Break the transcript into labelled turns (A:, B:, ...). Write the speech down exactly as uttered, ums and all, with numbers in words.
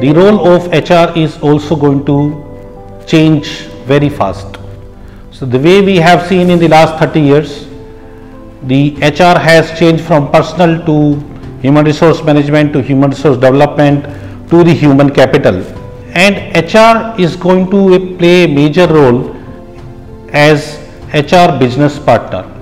A: the role of H R is also going to change very fast. So the way we have seen in the last thirty years, the H R has changed from personal to human resource management to human resource development to the human capital, and H R is going to play a major role as H R business partner.